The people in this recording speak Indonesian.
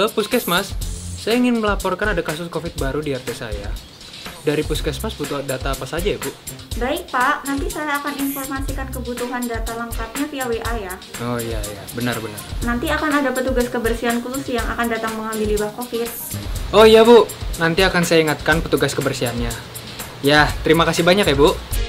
Halo Puskesmas, saya ingin melaporkan ada kasus COVID baru di RT saya. Dari Puskesmas butuh data apa saja ya Bu? Baik Pak, nanti saya akan informasikan kebutuhan data lengkapnya via WA ya. Oh iya, benar-benar. Nanti akan ada petugas kebersihan khusus yang akan datang mengambil limbah COVID. Oh iya Bu, nanti akan saya ingatkan petugas kebersihannya. Ya, terima kasih banyak ya Bu.